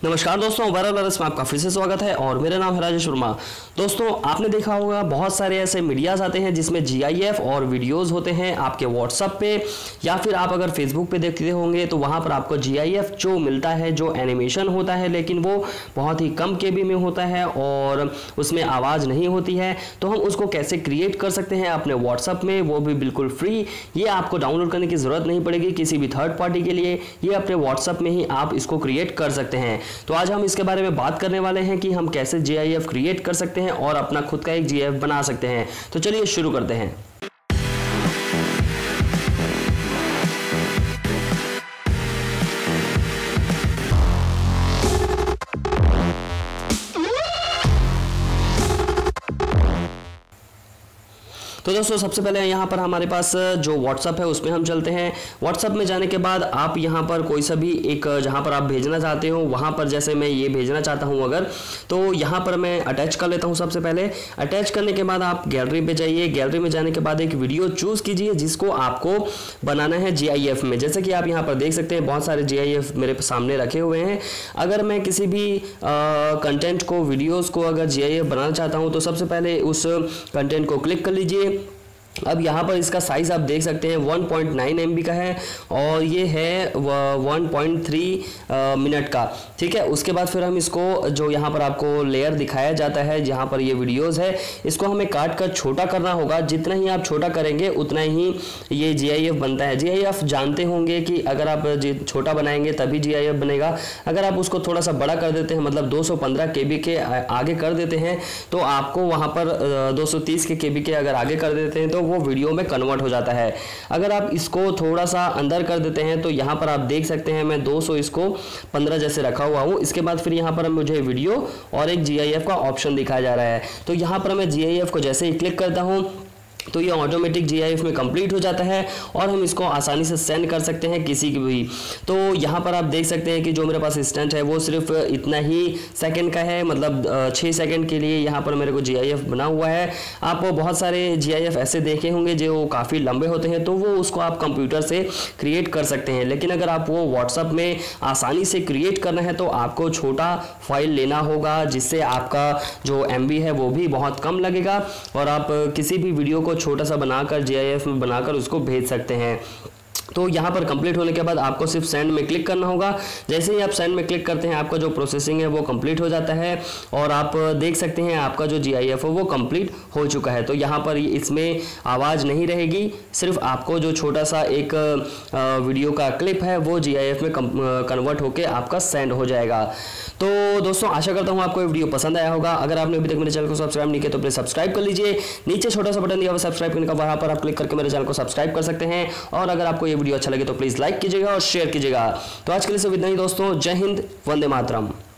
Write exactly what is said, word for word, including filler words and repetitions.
नमस्कार दोस्तों, ViralVirus में आपका फिर से स्वागत है और मेरा नाम है राजेश वर्मा। दोस्तों, आपने देखा होगा बहुत सारे ऐसे मीडियाज़ आते हैं जिसमें जी आई एफ और वीडियोस होते हैं आपके व्हाट्सएप पे, या फिर आप अगर फेसबुक पे देखते होंगे तो वहाँ पर आपको जी आई एफ जो मिलता है, जो एनिमेशन होता है, लेकिन वो बहुत ही कम के बी में होता है और उसमें आवाज़ नहीं होती है। तो हम उसको कैसे क्रिएट कर सकते हैं अपने व्हाट्सएप में, वो भी बिल्कुल फ्री। ये आपको डाउनलोड करने की ज़रूरत नहीं पड़ेगी किसी भी थर्ड पार्टी के लिए, ये अपने व्हाट्सएप में ही आप इसको क्रिएट कर सकते हैं। तो आज हम इसके बारे में बात करने वाले हैं कि हम कैसे जी आई एफ क्रिएट कर सकते हैं और अपना खुद का एक जी आई एफ बना सकते हैं। तो चलिए शुरू करते हैं। तो दोस्तों, सबसे पहले यहाँ पर हमारे पास जो व्हाट्सअप है उसमें हम चलते हैं। व्हाट्सअप में जाने के बाद आप यहाँ पर कोई सा भी एक जहाँ पर आप भेजना चाहते हो वहाँ पर, जैसे मैं ये भेजना चाहता हूँ अगर, तो यहाँ पर मैं अटैच कर लेता हूँ। सबसे पहले अटैच करने के बाद आप गैलरी पे जाइए। गैलरी में जाने के बाद एक वीडियो चूज़ कीजिए जिसको आपको बनाना है जी आई एफ में। जैसे कि आप यहाँ पर देख सकते हैं बहुत सारे जी आई एफ मेरे सामने रखे हुए हैं। अगर मैं किसी भी कंटेंट को, वीडियोज़ को अगर जी आई एफ बनाना चाहता हूँ तो सबसे पहले उस कंटेंट को क्लिक कर लीजिए। अब यहाँ पर इसका साइज़ आप देख सकते हैं वन पॉइंट नाइन एम बी का है और ये है वन पॉइंट थ्री मिनट का। ठीक है, उसके बाद फिर हम इसको, जो यहाँ पर आपको लेयर दिखाया जाता है जहाँ पर ये वीडियोस है, इसको हमें काट कर छोटा करना होगा। जितना ही आप छोटा करेंगे उतना ही ये जी आई एफ बनता है। जी आई एफ जानते होंगे कि अगर आप छोटा बनाएंगे तभी जी आई एफ बनेगा। अगर आप उसको थोड़ा सा बड़ा कर देते हैं, मतलब दो सौ पंद्रह के बी के आगे कर देते हैं, तो आपको वहाँ पर दो सौ तीस के के बी के अगर आगे कर देते हैं तो वो वीडियो में कन्वर्ट हो जाता है। अगर आप इसको थोड़ा सा अंदर कर देते हैं तो यहाँ पर आप देख सकते हैं मैं दो सौ इसको पंद्रह जैसे रखा हुआ हूँ। इसके बाद फिर यहाँ पर मुझे वीडियो और एक जी आई एफ का ऑप्शन दिखाया जा रहा है। तो यहाँ पर मैं जी आई एफ को जैसे ही क्लिक करता हूँ तो ये ऑटोमेटिक जी आई एफ में कंप्लीट हो जाता है और हम इसको आसानी से सेंड कर सकते हैं किसी की भी। तो यहाँ पर आप देख सकते हैं कि जो मेरे पास इंस्टेंट है वो सिर्फ इतना ही सेकंड का है, मतलब छः सेकंड के लिए यहाँ पर मेरे को जी आई एफ बना हुआ है। आप बहुत सारे जी आई एफ ऐसे देखे होंगे जो काफ़ी लंबे होते हैं, तो वो उसको आप कंप्यूटर से क्रिएट कर सकते हैं। लेकिन अगर आप वो व्हाट्सअप में आसानी से क्रिएट करना है तो आपको छोटा फाइल लेना होगा, जिससे आपका जो एम बी है वो भी बहुत कम लगेगा और आप किसी भी वीडियो को छोटा सा बनाकर जी आई एफ में बनाकर उसको भेज सकते हैं। तो यहाँ पर कंप्लीट होने के बाद आपको सिर्फ सेंड में क्लिक करना होगा। जैसे ही आप सेंड में क्लिक करते हैं आपका जो प्रोसेसिंग है वो कंप्लीट हो जाता है और आप देख सकते हैं आपका जो जी आई एफ है वो कंप्लीट हो चुका है। तो यहाँ पर इसमें आवाज़ नहीं रहेगी, सिर्फ आपको जो छोटा सा एक वीडियो का क्लिप है वो जी आई एफ में कन्वर्ट होकर आपका सेंड हो जाएगा। तो दोस्तों, आशा करता हूँ आपको ये वीडियो पसंद आया होगा। अगर आपने अभी तक मेरे चैनल को सब्सक्राइब नहीं किया तो प्लीज़ सब्सक्राइब कर लीजिए। नीचे छोटा सा बटन दिया हुआ सब्सक्राइब करने का, वहाँ पर आप क्लिक करके मेरे चैनल को सब्सक्राइब कर सकते हैं। और अगर आपको ये वीडियो अच्छा लगे तो प्लीज़ लाइक कीजिएगा और शेयर कीजिएगा। तो आज के लिए सब इतना ही दोस्तों। जय हिंद, वंदे मातरम।